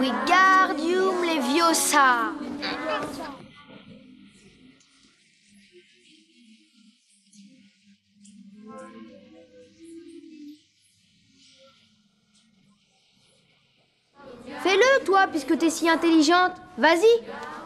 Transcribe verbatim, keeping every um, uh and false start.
Wingardium Leviosa. Fais-le, toi, puisque t'es si intelligente. Vas-y.